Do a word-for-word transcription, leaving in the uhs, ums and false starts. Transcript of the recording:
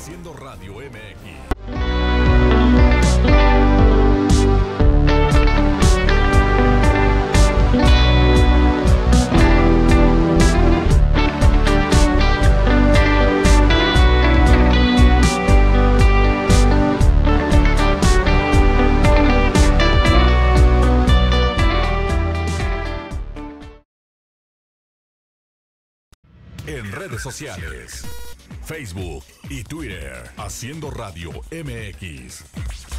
Haciendo Radio M X. En redes sociales, Facebook y Twitter, Haciendo Radio M X.